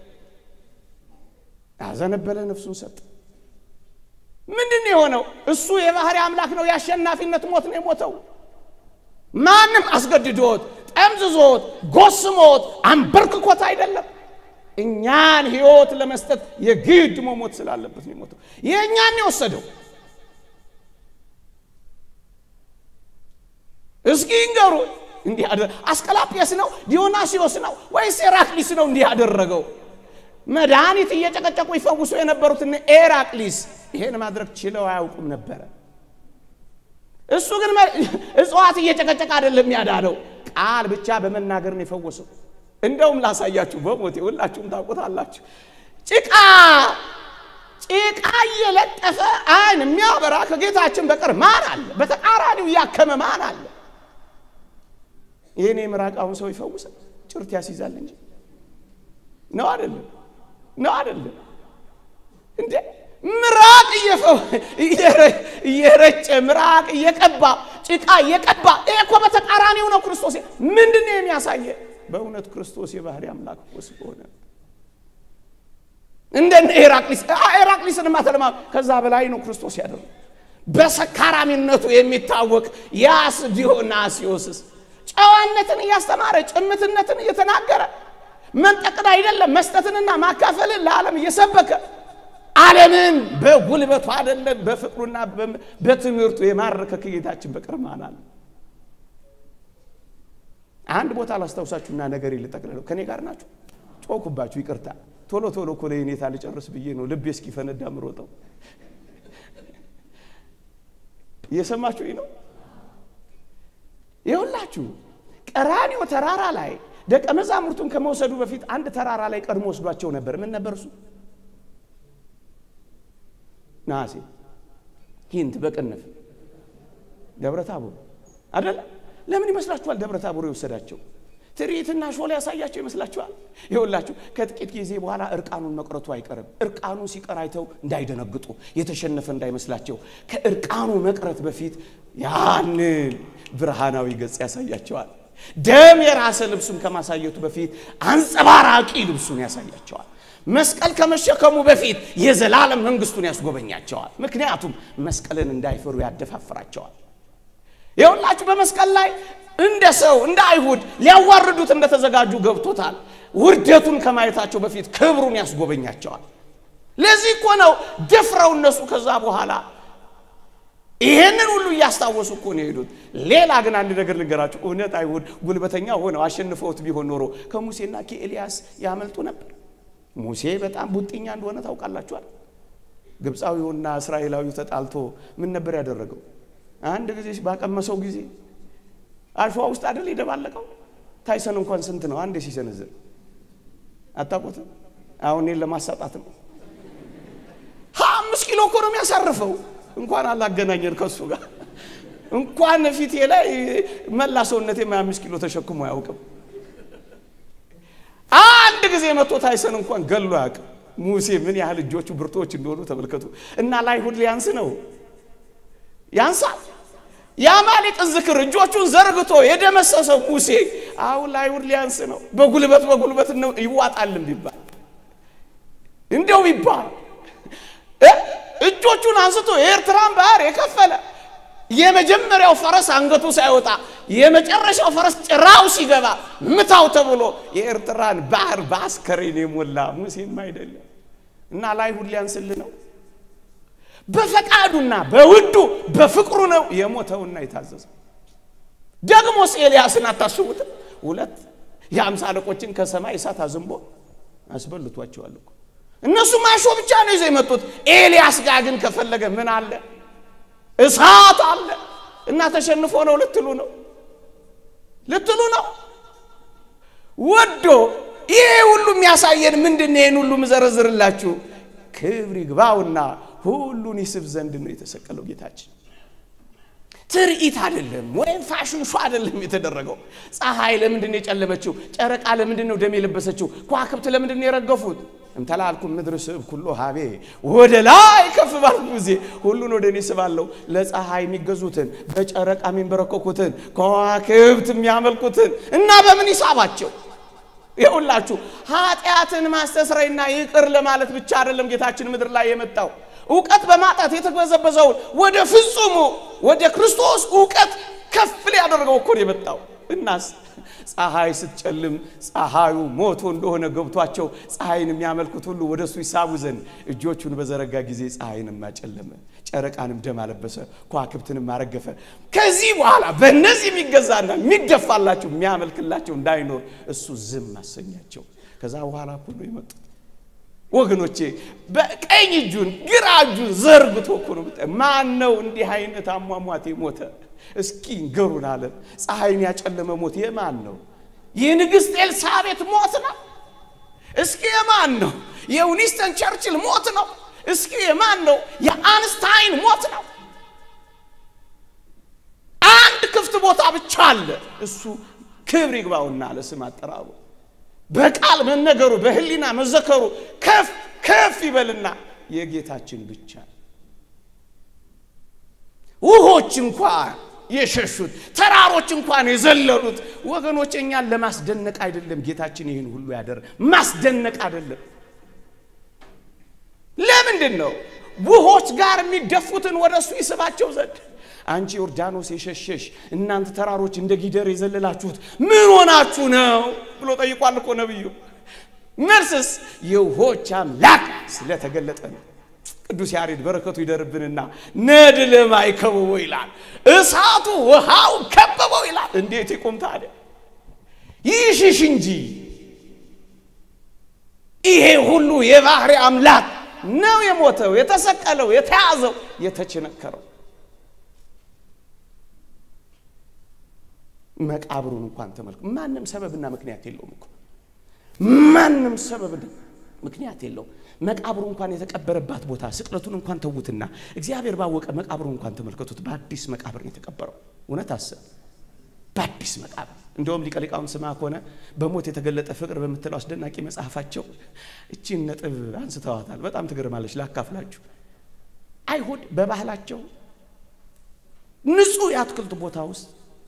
አዘነበለ ነፍሱን ሰጠ ምንድነው የሆነው እሱ የባህሪ አምላክ ነው ያሸናፊነት ሞት ነው የሞተው ማንም አስገድዶት ጠምዝዞት ጎስሞት አንበርክኮት አይደለም እኛን ህይወት ለመስጠት የግድ ሞት ስላለበት ነው የሞተው የኛን ነው ወሰደው እስኪ እንገሩ እንዲህ አደረ አስቀላጵያስ ነው ዲዮናሲዮስ ነው ወይስ ኤራክሊስ ነው እንዲህ ያደረገው መድኃኒት እየጨቀጨቁ ይፈውሱ የነበሩትን ኤራክሊስ ይሄን ማድረግ ችለው አያውቁም ነበር እሱ ግን እጽዋት እየጨቀጨቀ አይደለም ያዳለው ቃል ብቻ በመናገር ነው የፈወሰው እንደውም ላሳያችሁ በሞቴ ሁላችሁም ታውቁታላችሁ ጭቃ ጭቃ እየለጠፈ አይን የሚያበራ ከጌታችን በቀር ማን አለ በተቃራኒው ያከመ ማን አለ ይሄኔ ምራቃውን ሰው ይፈውሳል ጭርት ያስይዛል እንጂ ነው አይደለም ነው አይደለም እንዴ ምራቅ እየፈው እየረጨ ምራቅ እየቀባ ጭቃ እየቀባ እኮ በተቃራኒው ነው ክርስቶስ ምንድነው የሚያሳየ በእውነት ክርስቶስ የባህሪ አምላክ ወስቆነ እንደነ ኤራክሊስ ኤራክሊስን ማተለማ ከዛ በላይ ነው ክርስቶስ ያደረገው በሰካራሚነቱ የሚታወቅ ያስ ዲዮናሲዮስ ጨዋነትን ያስተማረ ጭምትነትን እየተናገረ መንጠቅዳ አይደለም መስጠትንና ማካፈልን ለዓለም እየሰበከ ዓለምን በጉልበቱ አይደለም በፍቅሩና በትምህርቱ የማረከ ከጌታችን በቀር ማን አለ አንድ ቦታ ላስታውሳችሁና ነገር ይልጠቅለለው ከኔ ጋር ናችሁ ጮኩባችሁ ይቅርታ ቶሎ ቶሎ ኮለ የኔታ ልጨርስ ብዬ ነው ልቤ እስኪፈነዳ ምሮጠው እየሰማችሁኝ ነው ይሁላችሁ ቀራንዮ ተራራ ላይ ደቀ መዛሙርቱን ከመውሰዱ በፊት አንድ ተራራ ላይ ቀድሞ ወስዷቸው ነበር ምን ነበር እሱ ናሴ ሂንት በቅንፍ ደብረ ታቦር አይደል ለምን ይመስላችኋል ደብረ ታቦር ይወሰዳቸው ትርኢትና ሾላ ያሳያቸው ይመስላችኋል ይኸውላችሁ ከጥቂት ጊዜ በኋላ እርቃኑን መቅረቱ አይቀርም እርቃኑ ሲቀራይተው እንዳይደነግጡ የተሸነፈ እንዳይመስላቸው ከእርቃኑ መቅረት በፊት ያን ብርሃናዊ ገጽ ያሳያቸዋል ደም የራስ ልብሱን ከማሳየቱ በፊት አንጸባራቂ ልብሱን ያሳያቸዋል መስቀል ከመሸከሙ በፊት የዘላለም መንግስቱን ያስጎበኛቸዋል ምክንያቱም መስቀልን እንዳይፈሩ ያደፋፍራቸዋል ይኸውላችሁ በመስቀል ላይ እንደ ሰው እንደ አይሁድ ሊያዋርዱት እንደተዘጋጁ ገብቶታል ውርደቱን ከማየታቸው በፊት ክብሩን ያስጎበኛቸዋል ለዚህ እኮ ነው ደፍረው እነሱ ከዛ በኋላ ይሄንን ሁሉ ያስታወሱ እኮ ነው ሄዱት ሌላ ግን አንድ ነገር ልንገራችሁ እውነት አይሁድ ጉልበተኛ ሆነው አሸንፈውት ቢሆን ኖሮ ከሙሴና ከኤልያስ ያመልጡ ነበር ሙሴ በጣም ቡጥኛ እንደሆነ ታውቃላችኋል ግብጻዊውና እስራኤላዊው ተጣልቶ ምን ነበር ያደረገው አንድ ጊዜ ባቀመሰው ጊዜ አልፏ ውስጥ አይደል ይደባለቀው ታይሰን እንኳን ስንት ነው አንዴ ሲሰነዝር አጣቆተ አሁን እኔ ለማሳጣት ነው አምስት ኪሎ እኮ ነው የሚያሳርፈው እንኳን አላገናኘን ከሱ ጋር እንኳን ፊቴ ላይ መላሰውነቴ አምስት ኪሎ ተሸክሞ ያውቅም አንድ ጊዜ መጥቶ ታይሰን እንኳን ገሎ ያውቅ ሙሴ ምን ያህል እጆቹ ብርቶች እንደሆኑ ተመልከቱ እና ለአይሁድ ሊያንስ ነው ያንሳል ያማሊቅ ዝክር እጆቹን ዘርግቶ የደመሰሰው ሙሴ አሁን ለአይሁድ ሊያንስ ነው በጉልበት በጉልበት ነው ይዋጣልም ቢባል እንደው ቢባል እጆቹን አንስቶ የኤርትራን ባህር የከፈለ የመጀመሪያው ፈረስ አንገቱ ሳይወጣ የመጨረሻው ፈረስ ጭራው ሲገባ ምታው ተብሎ የኤርትራን ባህር ባስከሬን የሞላ ሙሴም አይደለም እና ለአይሁድ ሊያንስል ነው በፈቃዱና በውዱ በፍቅሩ ነው የሞተውና የታዘዘው ደግሞ ኤልያስን አታስቡት ሁለት የአምሳ አለቆችን ከሰማይ እሳት አዝንቦ አስበልቷቸዋል እኮ እነሱ ማሾ ብቻ ነው ይዘው የመጡት ኤልያስ ጋር ግን ከፈለገ ምን አለ እሳት አለ እና ተሸንፎ ነው ልትሉ ነው ልትሉ ነው ወዶ ይሄ ሁሉ የሚያሳየን ምንድነው ይሄን ሁሉ መዘረዝርላችሁ ክብር ይግባውና ሁሉን ይስብ ዘንድ ነው የተሰቀለው ጌታችን ትርኢት አይደለም ወይም ፋሽን ሾው አይደለም የተደረገው ፀሐይ ለምንድን ነው የጨለመችው ጨረቃ ለምንድን ነው ደም የለበሰችው ኳክብት ለምንድን ነው የረገፉት እንተላልኩም ምድር ስብ ሁሉ ሀቤ ወደ ላይ ከፍ ባሉ ጊዜ ሁሉን ወደ እኔ ስባለው ለፀሐይ የሚገዙትን በጨረቃ የሚንበረከኩትን ኳክብት የሚያመልኩትን እና በምን ይሳባቸው ይሁላችሁ ኃጢአትን ማስተስረይና ይቅር ለማለት ብቻ አይደለም ጌታችን ምድር ላይ የመጣው ዕውቀት በማጣት የተበዘበዘው ወደ ፍጹሙ ወደ ክርስቶስ ዕውቀት ከፍ ሊያደርገው እኮ ነው የመጣው እናስ ፀሐይ ስትጨልም ፀሐዩ ሞቶ እንደሆነ ገብቷቸው ፀሐይን የሚያመልኩት ሁሉ ወደሱ ይሳቡ ዘንድ እጆቹን በዘረጋ ጊዜ ፀሐይንም ማጨለመ ጨረቃንም ደም አለበሰ ኳክብትንም ማረገፈ ከዚህ በኋላ በእነዚህ የሚገዛና የሚደፋላቸው የሚያመልክላቸው እንዳይኖር እሱ ዝም አሰኛቸው ከዛ በኋላ ሁሉ ይመጡ ወገኖቼ በቀኝ እጁን ግራ እጁን ዘርግቶ እኮ ነው ማን ነው እንዲህ አይነት አሟሟቴ ሞተ እስኪ ንገሩን አለ ፀሐይን ያጨለመ ሞት የማን ነው የንግስት ኤልሳቤት ሞት ነው እስኪ የማን ነው የዊንስተን ቸርችል ሞት ነው እስኪ የማን ነው የአንስታይን ሞት ነው አንድ ክፍት ቦታ ብቻ አለ እሱ ክብር ይግባውና ለስም አጠራሩ በቃል መነገሩ በህሊና መዘከሩ ከፍ ከፍ ይበልና የጌታችን ብቻ ውሆች እንኳን የሸሹት ተራሮች እንኳን የዘለሉት ወገኖች እኛን ለማስደነቅ አይደለም ጌታችን ይሄን ሁሉ ያደረ ማስደነቅ አይደለም ለምንድን ነው ውሆች ጋር የሚደፉትን ወደሱ ይስባቸው ዘንድ አንቺ ዮርዳኖስ የሸሸሽ እናንተ ተራሮች እንደ ጊደር የዘለላችሁት ምን ሆናችሁ ነው ብሎ ጠይቋል እኮ ነብዩ መልስስ የውሆች አምላክ ስለተገለጠ ነው ቅዱስ ያሬድ በረከቱ ይደርብንና ነድለም አይከበው ይላል እሳቱ ውሃው ከበበው ይላል እንዴት ይቆም ታዲያ ይሽሽ እንጂ ይሄ ሁሉ የባህሪ አምላክ ነው የሞተው የተሰቀለው የተያዘው የተቸነከረው መቃብሩን እንኳን ተመልከቱ ማንንም ሰበብና ምክንያት የለውም እኮ ማንንም ሰበብ ምክንያት የለው መቃብሩ እንኳን የተቀበረባት ቦታ ስቅለቱን እንኳን ተውትና እግዚአብሔር ባወቀ መቃብሩ እንኳን ተመልከቱት በአዲስ መቃብር ነው የተቀበረው እውነት አሰብ በአዲስ መቃብር እንደውም ሊቀሊቃውን ስማ ሆነ በሞት የተገለጠ ፍቅር በመተለው አስደናቂ መጽሐፋቸው እቺን ነጥብ አንስተዋታል በጣም ትገርማለች ላካፍላችሁ አይሁድ በባህላቸው ንጹህ ያትክልት ቦታ ውስጥ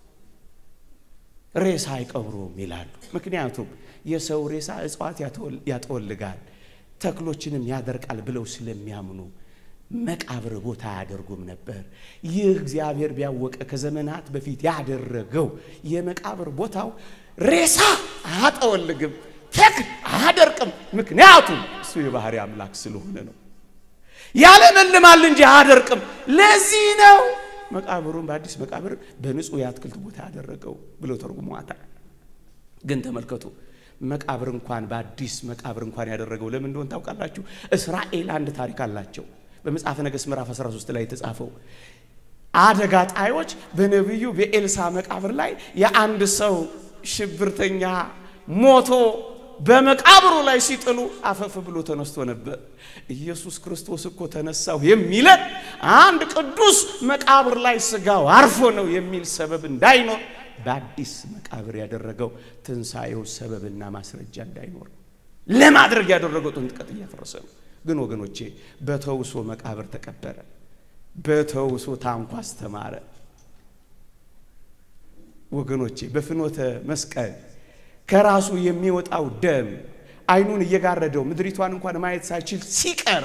ሬሳ አይቀብሩም ይላሉ ምክንያቱም የሰው ሬሳ እጽዋት ያጠወልጋል ተክሎችንም ያደርቃል ብለው ስለሚያምኑ መቃብር ቦታ ያደርጉም ነበር ይህ እግዚአብሔር ቢያወቀ ከዘመናት በፊት ያደረገው የመቃብር ቦታው ሬሳ አያጠወልግም ተክል አያደርቅም ምክንያቱም እሱ የባህሪ አምላክ ስለሆነ ነው ያለመልማል እንጂ አያደርቅም ለዚህ ነው መቃብሩን በአዲስ መቃብር በንጹህ ያትክልት ቦታ ያደረገው ብለው ተርጉመዋታል ግን ተመልከቱ መቃብር እንኳን በአዲስ መቃብር እንኳን ያደረገው ለምን እንደሆነ ታውቃላችሁ እስራኤል አንድ ታሪክ አላቸው በመጽሐፈ ነገሥት ምዕራፍ አስራ ሶስት ላይ ተጻፈው አደጋ ጣዮች በነብዩ በኤልሳ መቃብር ላይ የአንድ ሰው ሽብርተኛ ሞቶ በመቃብሩ ላይ ሲጥሉ አፈፍ ብሎ ተነስቶ ነበር ኢየሱስ ክርስቶስ እኮ ተነሳው የሚለን አንድ ቅዱስ መቃብር ላይ ስጋው አርፎ ነው የሚል ሰበብ እንዳይኖር በአዲስ መቃብር ያደረገው ትንሳኤው ሰበብና ማስረጃ እንዳይኖር ለማድረግ ያደረገው ጥንጥቀት እያፈረሰ ነው ግን ወገኖቼ በተውሶ መቃብር ተቀበረ በተውሶ ታንኳ አስተማረ ወገኖቼ በፍኖተ መስቀል ከራሱ የሚወጣው ደም አይኑን እየጋረደው ምድሪቷን እንኳን ማየት ሳይችል ሲቀር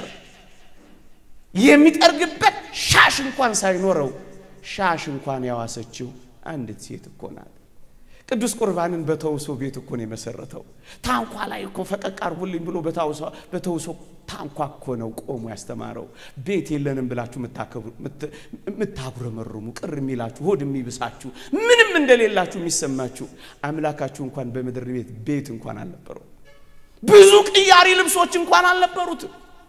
የሚጠርግበት ሻሽ እንኳን ሳይኖረው ሻሽ እንኳን ያዋሰችው አንዲት ሴት እኮ ናት ቅዱስ ቁርባንን በተውሶ ቤት እኮ ነው የመሰረተው ታንኳ ላይ እኮ ፈቀቅ አርጉልኝ ብሎ በተውሶ በተውሶ ታንኳ እኮ ነው ቆሞ ያስተማረው ቤት የለንም ብላችሁ መታከብሩ መታጉረመሩሙ ቅር የሚላችሁ ሆድ የሚብሳችሁ ምንም እንደሌላችሁ የሚሰማችሁ አምላካችሁ እንኳን በመድር ቤት ቤት እንኳን አልነበረው ብዙ ቅያሪ ልብሶች እንኳን አልነበሩት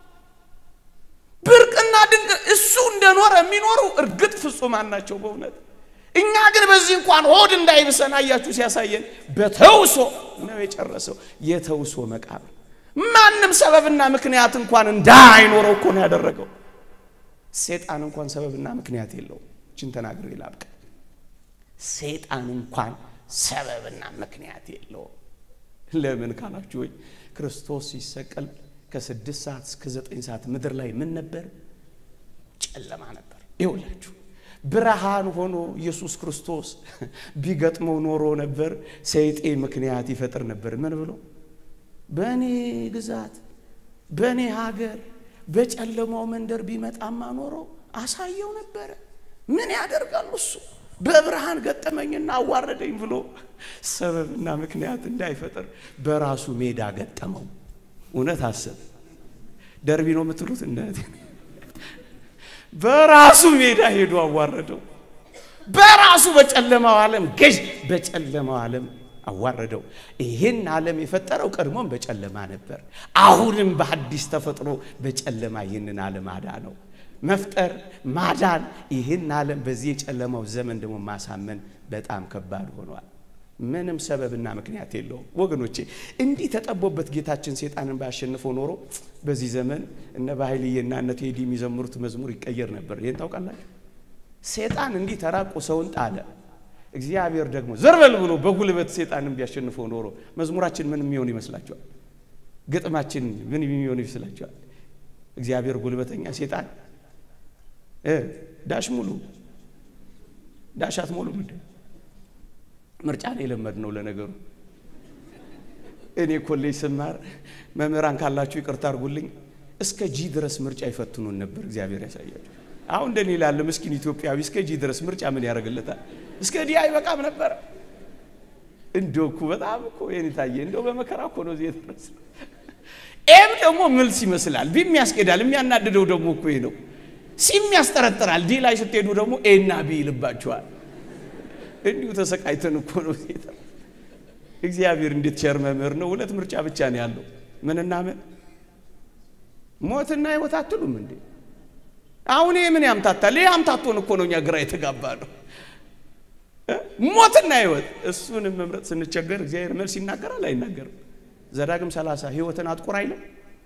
ብርቅና ድንቅ እሱ እንደኖረ የሚኖሩ እርግጥ ፍጹማን ናቸው በእውነት እኛ ግን በዚህ እንኳን ሆድ እንዳይብሰና ያያችሁ ሲያሳየን በተውሶ ነው የጨረሰው የተውሶ መቃብር ማንንም ሰበብና ምክንያት እንኳን እንዳይኖረው እኮ ነው ያደረገው ሰይጣን እንኳን ሰበብና ምክንያት የለው እቺን ተናግሬ ላብቃ ሰይጣን እንኳን ሰበብና ምክንያት የለው ለምን ካላችሁ ወይ ክርስቶስ ሲሰቀል ከስድስት ሰዓት እስከ ዘጠኝ ሰዓት ምድር ላይ ምን ነበር ጨለማ ነበር ይውላችሁ ብርሃን ሆኖ ኢየሱስ ክርስቶስ ቢገጥመው ኖሮ ነበር ሰይጣን ምክንያት ይፈጥር ነበር ምን ብሎ በኔ ግዛት በኔ ሀገር በጨለማው መንደር ቢመጣማ ኖሮ አሳየው ነበር ምን ያደርጋል እሱ በብርሃን ገጠመኝና አዋረደኝ ብሎ ሰበብና ምክንያት እንዳይፈጥር በራሱ ሜዳ ገጠመው እውነት አሰብ ደርቢ ነው የምትሉት እንደት በራሱ ሜዳ ሄዶ አዋረደው በራሱ በጨለማው ዓለም ገዥ በጨለማው ዓለም አዋረደው ይሄን ዓለም የፈጠረው ቀድሞም በጨለማ ነበር አሁንም በአዲስ ተፈጥሮ በጨለማ ይሄንን ዓለም አዳነው መፍጠር ማዳን ይሄን ዓለም በዚህ የጨለማው ዘመን ደግሞ ማሳመን በጣም ከባድ ሆኗል ምንም ሰበብና ምክንያት የለው ወገኖቼ እንዲህ ተጠቦበት ጌታችን ሰይጣንን ባያሸንፈው ኖሮ በዚህ ዘመን እነ ባይልየና እነ ቴዲ የሚዘምሩት መዝሙር ይቀየር ነበር ይሄን ታውቃላችሁ ሰይጣን እንዲህ ተራቆ ሰውን ጣለ እግዚአብሔር ደግሞ ዘርበል ብሎ በጉልበት ሰይጣንን ቢያሸንፈው ኖሮ መዝሙራችን ምን የሚሆን ይመስላችኋል ግጥማችን ምን የሚሆን ይመስላችኋል እግዚአብሔር ጉልበተኛ ሰይጣን እ ዳሽ ሙሉ ዳሻት ሙሉ ምንድን ምርጫን የለመድነው ለነገሩ እኔ ኮሌጅ ስማር መምህራን ካላችሁ ይቅርታ አድርጉልኝ እስከ ጂ ድረስ ምርጫ ይፈትኑን ነበር እግዚአብሔር ያሳያችሁ አሁን እንደኔ ይላል ምስኪን ኢትዮጵያዊ እስከ ጂ ድረስ ምርጫ ምን ያደርግለታል እስከ ዲ አይበቃም ነበር እንደውኩ በጣም እኮ የኔ ታየ እንደው በመከራ እኮ ነው እዚህ ድረስ ኤም ደግሞ ምልስ ይመስላል ቢም ያስቀዳል የሚያናድደው ደግሞ እኮ ይሄ ነው ሲም ያስጠረጥራል ዲ ላይ ስትሄዱ ደግሞ ኤ እና ቢ ይልባችኋል እንዲሁ ተሰቃይተን እኮ ነው እዚህ እግዚአብሔር እንዴት ቸር መምህር ነው ሁለት ምርጫ ብቻ ነው ያለው ምንና ምን ሞትና ህይወት አትሉም እንዴ አሁን ምን ያምታታል ያምታቶን እኮ ነውኛ ግራ የተጋባለው ሞትና ህይወት እሱን መምረጥ ስንቸገር እግዚአብሔር መልስ ይናገራል አይናገርም ዘዳግም ሰላሳ ህይወትን አጥቆር አይልም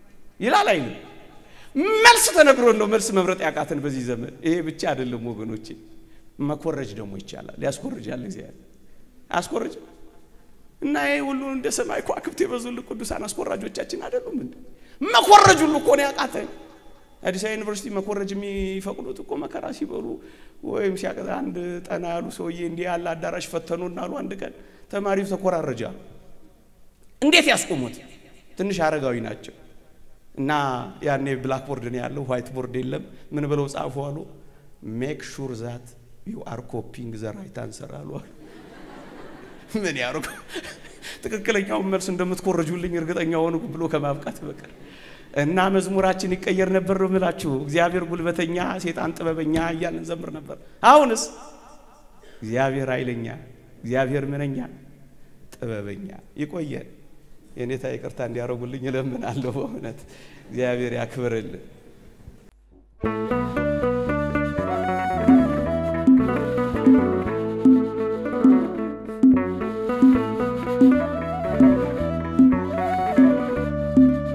ይላል አይልም? መልስ ተነግሮን ነው መልስ መምረጥ ያቃተን በዚህ ዘመን። ይሄ ብቻ አይደለም ወገኖቼ፣ መኮረጅ ደግሞ ይቻላል። ያስኮርጃል እግዚአብሔር አስኮርጅ እና ይሄ ሁሉ እንደ ሰማይ ከዋክብት የበዙልን ቅዱሳን አስኮራጆቻችን አይደሉም እንዴ? መኮረጅ ሁሉ እኮ ነው ያቃተን። አዲስ አበባ ዩኒቨርሲቲ መኮረጅ የሚፈቅዱት እኮ መከራ ሲበሉ ወይም ሲያቀዛ አንድ ጠና ያሉ ሰውዬ እንዲህ ያለ አዳራሽ ፈተኑና አሉ አንድ ቀን ተማሪው ተኮራረጃ። እንዴት ያስቆሙት? ትንሽ አረጋዊ ናቸው እና ያኔ ብላክ ቦርድ ነው ያለው፣ ዋይት ቦርድ የለም። ምን ብለው ጻፉ አሉ? ሜክ ሹር ዛት ዩ አር ኮፒንግ ዘ ራይት አንሰር አሉ። ምን ያርጉ? ትክክለኛው መልስ እንደምትኮርጁልኝ እርግጠኛ ሆኑ ብሎ ከማብቃት በቀር እና መዝሙራችን ይቀየር ነበር ነው የምላችሁ። እግዚአብሔር ጉልበተኛ ሰይጣን ጥበበኛ እያልን ዘምር ነበር። አሁንስ እግዚአብሔር ኃይለኛ፣ እግዚአብሔር ምንኛ ጥበበኛ። ይቆየን። የኔታ ይቅርታ እንዲያረጉልኝ እለምናለሁ። በእውነት እግዚአብሔር ያክብርልን።